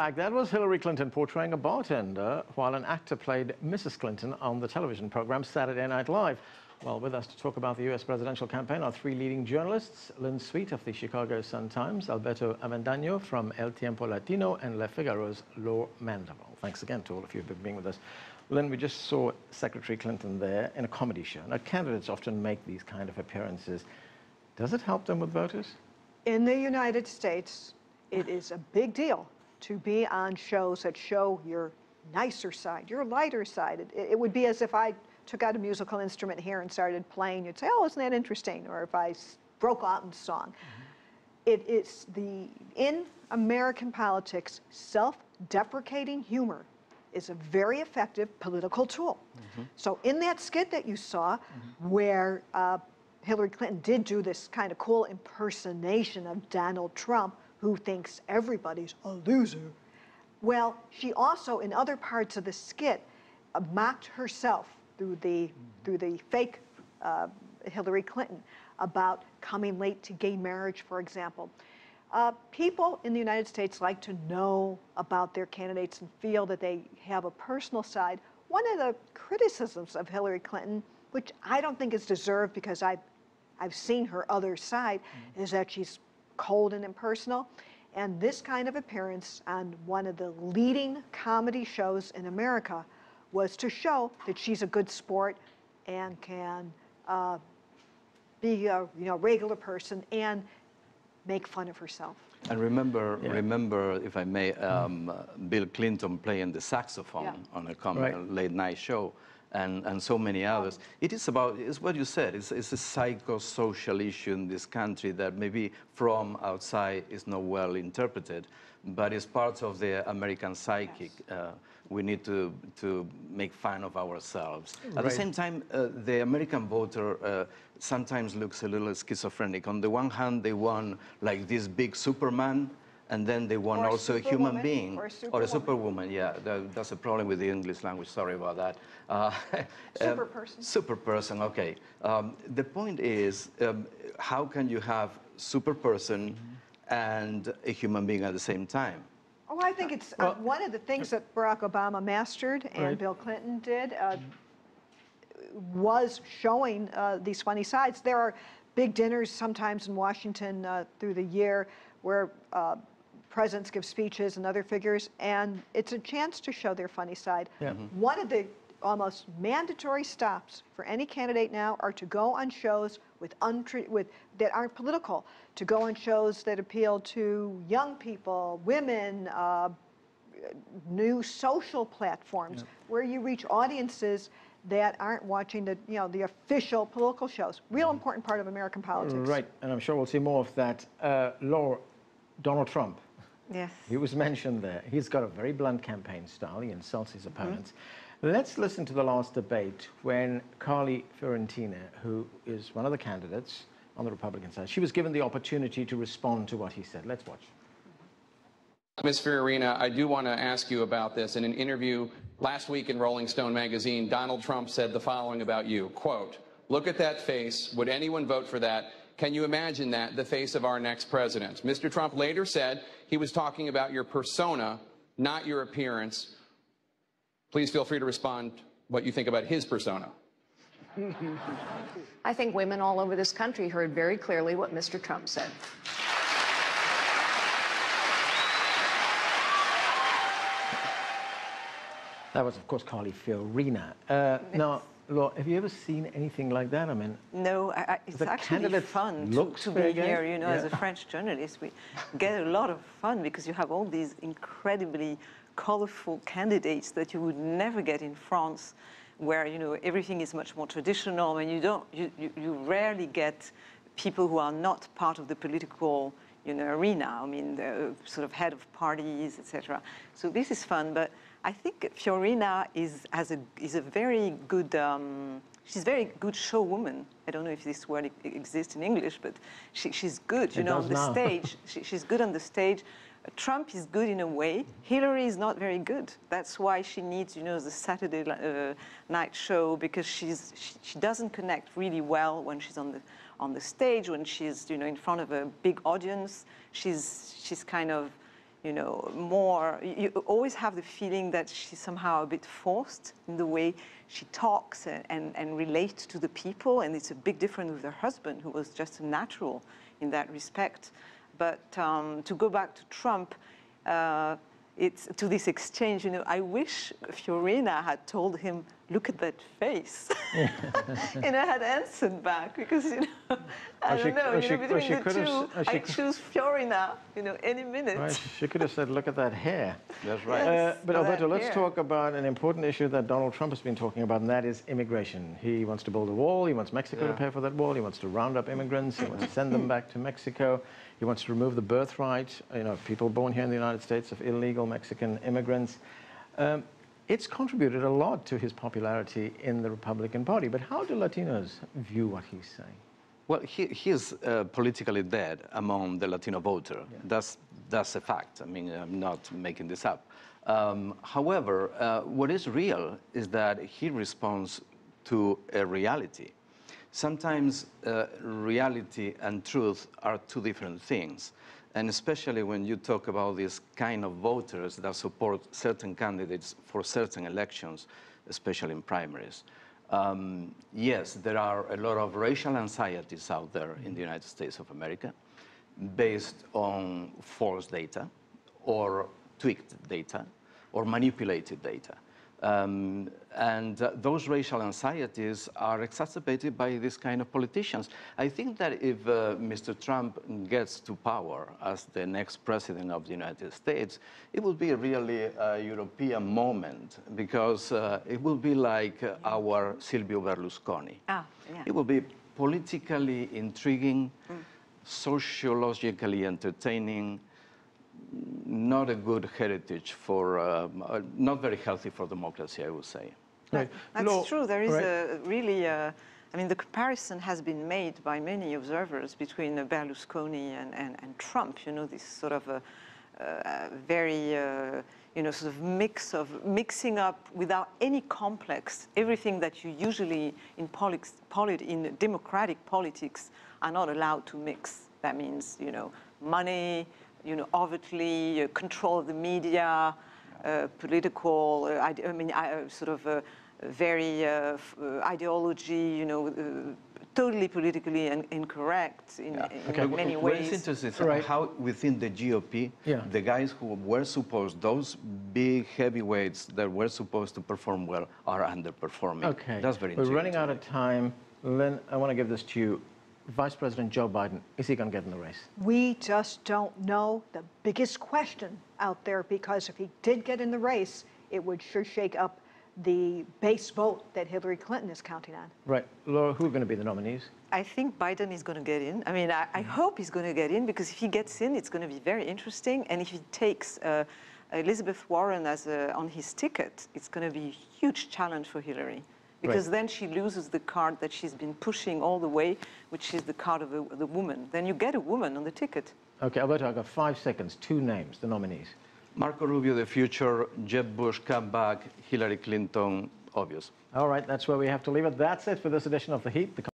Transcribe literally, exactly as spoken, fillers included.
That was Hillary Clinton portraying a bartender while an actor played Missus Clinton on the television program Saturday Night Live. Well, with us to talk about the U S presidential campaign are three leading journalists: Lynn Sweet of the Chicago Sun-Times, Alberto Avendano from El Tiempo Latino, and Le Figaro's Laure Mandeville. Thanks again to all of you for being with us. Lynn, we just saw Secretary Clinton there in a comedy show. Now, candidates often make these kind of appearances. Does it help them with voters? In the United States, it is a big deal to be on shows that show your nicer side, your lighter side. It, it would be as if I took out a musical instrument here and started playing. You'd say, oh, isn't that interesting? Or if I broke out in song. Mm-hmm. It is the, in American politics, self-deprecating humor is a very effective political tool. Mm-hmm. So in that skit that you saw, mm-hmm. where uh, Hillary Clinton did do this kind of cool impersonation of Donald Trump, who thinks everybody's a loser. Well, she also, in other parts of the skit, uh, mocked herself through the, mm-hmm. through the fake uh, Hillary Clinton about coming late to gay marriage, for example. Uh, people in the United States like to know about their candidates and feel that they have a personal side. One of the criticisms of Hillary Clinton, which I don't think is deserved because I've, I've seen her other side, mm-hmm. is that she's cold and impersonal. And this kind of appearance on one of the leading comedy shows in America was to show that she's a good sport and can uh, be a you know, regular person and make fun of herself. And remember, yeah. remember, if I may, um, uh, Bill Clinton playing the saxophone yeah. on a comedy, right. late night show. And, and so many others. It is about, it's what you said, it's, it's a psychosocial issue in this country that maybe from outside is not well interpreted, but it's part of the American psychic. Yes. Uh, we need to, to make fun of ourselves. Right. At the same time, uh, the American voter uh, sometimes looks a little schizophrenic. On the one hand, they want like this big Superman, and then they want or also a human being. Or a superwoman. Or a superwoman, yeah. That, that's a problem with the English language, sorry about that. Uh, super person. Super person, okay. Um, the point is, um, how can you have super person mm-hmm. and a human being at the same time? Oh, I think it's uh, one of the things that Barack Obama mastered and right. Bill Clinton did uh, was showing uh, these funny sides. There are big dinners sometimes in Washington uh, through the year where uh, presidents give speeches and other figures, and it's a chance to show their funny side. Yeah. Mm-hmm. One of the almost mandatory stops for any candidate now are to go on shows with, untre with that aren't political, to go on shows that appeal to young people, women, uh, new social platforms, yeah. where you reach audiences that aren't watching the, you know, the official political shows. Real important part of American politics. Right, and I'm sure we'll see more of that. Uh, Laure, Donald Trump. Yes. He was mentioned there. He's got a very blunt campaign style. He insults his opponents. Mm-hmm. Let's listen to the last debate when Carly Fiorentini, who is one of the candidates on the Republican side, she was given the opportunity to respond to what he said. Let's watch. Miz Fiorina, I do want to ask you about this. In an interview last week in Rolling Stone magazine, Donald Trump said the following about you, quote, "Look at that face. Would anyone vote for that? Can you imagine that, the face of our next president?" Mister Trump later said he was talking about your persona, not your appearance. Please feel free to respond what you think about his persona. I think women all over this country heard very clearly what Mister Trump said. That was, of course, Carly Fiorina. Uh, now, Laure, have you ever seen anything like that? I mean, no, I, I, it's actually fun to, to be here. You know, yeah. as a French journalist, we get a lot of fun because you have all these incredibly colorful candidates that you would never get in France, where you know everything is much more traditional, and you don't, you, you, you rarely get people who are not part of the political, you know, arena. I mean, the sort of head of parties, et cetera. So this is fun, but I think Fiorina is has a is a very good. Um, she's a very good showwoman. I don't know if this word exists in English, but she, she's good. You it know, on the now. stage, she, she's good on the stage. Trump is good in a way. Hillary is not very good. That's why she needs, you know, the Saturday uh, night show, because she's she, she doesn't connect really well when she's on the on the stage, when she's, you know, in front of a big audience. She's she's kind of you know, more, you always have the feeling that she's somehow a bit forced in the way she talks and, and, and relates to the people, and it's a big difference with her husband, who was just a natural in that respect. But um, to go back to Trump, uh, it's to this exchange, you know, I wish Fiorina had told him, look at that face. And I had answered back, because, you know, I she, don't know, you she, know, between she the two, she I choose Fiorina, you know, any minute. Right, she could have said, look at that hair. That's right. Uh, but Well, Alberto, that let's hair. talk about an important issue that Donald Trump has been talking about, and that is immigration. He wants to build a wall. He wants Mexico Yeah. to pay for that wall. He wants to round up immigrants. He wants to send them back to Mexico. He wants to remove the birthright, you know, people born here in the United States of illegal Mexican immigrants. Um, it's contributed a lot to his popularity in the Republican Party. But how do Latinos view what he's saying? Well, he, he is uh, politically dead among the Latino voter. Yeah. That's, that's a fact. I mean, I'm not making this up. Um, however, uh, what is real is that he responds to a reality. Sometimes uh, reality and truth are two different things. And especially when you talk about these kind of voters that support certain candidates for certain elections, especially in primaries. Um, yes, there are a lot of racial anxieties out there in the United States of America based on false data or tweaked data or manipulated data. Um, and uh, those racial anxieties are exacerbated by this kind of politicians. I think that if uh, Mister Trump gets to power as the next president of the United States, it will be really a European moment, because uh, it will be like uh, our Silvio Berlusconi. Ah, yeah. It will be politically intriguing, mm. sociologically entertaining, not a good heritage for, um, uh, not very healthy for democracy, I would say. Right. That's Laure, true. There is right. a really, uh, I mean, the comparison has been made by many observers between uh, Berlusconi and, and, and Trump, you know, this sort of a, a very, uh, you know, sort of mix of mixing up without any complex, everything that you usually in, politics, polit in democratic politics are not allowed to mix. That means, you know, money, you know, overtly uh, control of the media, uh, political, uh, I, I mean, uh, sort of uh, very uh, uh, ideology, you know, uh, totally politically in incorrect in, Yeah. in Okay. many What ways. is interesting is Right. how within the G O P, Yeah. the guys who were supposed, those big heavyweights that were supposed to perform well are underperforming. Okay. That's very We're interesting. running out of time. Lynn, I want to give this to you. Vice President Joe Biden, is he going to get in the race? We just don't know. The biggest question out there, because if he did get in the race, it would sure shake up the base vote that Hillary Clinton is counting on. Right. Laura, who are going to be the nominees? I think Biden is going to get in. I mean, I, I hope he's going to get in, because if he gets in, it's going to be very interesting. And if he takes uh, Elizabeth Warren as a, on his ticket, it's going to be a huge challenge for Hillary. Because right. then she loses the card that she's been pushing all the way, which is the card of a, the woman. Then you get a woman on the ticket. Okay, Alberto, I've got five seconds. Two names, the nominees. Marco Rubio, the future, Jeb Bush, come back, Hillary Clinton, obvious. All right, that's where we have to leave it. That's it for this edition of The Heat. The